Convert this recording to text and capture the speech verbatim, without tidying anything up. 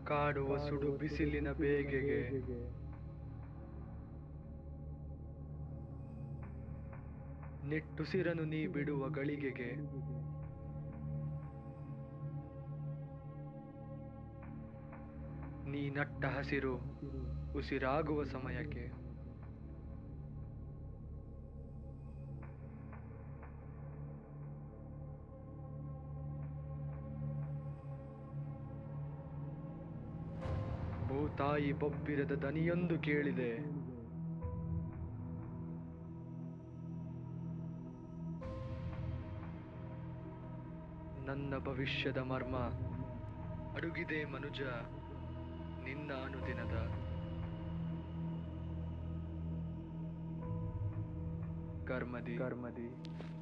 ಕಾಡುವ ಸುಡು ಬಿಸಿಲಿನ ಬೇಗೆಗೆ ನಿಟ್ಟುಸಿರನು ನೀ ಬಿಡುವ ಗಳಿಗೆಗೆ ನೀ ನಟ್ಟ ಹಸಿರು ಉಸಿರಾಗುವ ಸಮಯಕ್ಕೆ ಭೂತಾಯಿ ಬೊಬ್ಬಿರದ ದನಿಯೊಂದು ಕೇಳಿದೆ. ನನ್ನ ಭವಿಷ್ಯದ ಮರ್ಮ ಅಡುಗಿದೆ ಮನುಜ ನಿನ್ನ ಅನುದಿನದ ಕರ್ಮದಿ ಕರ್ಮದಿ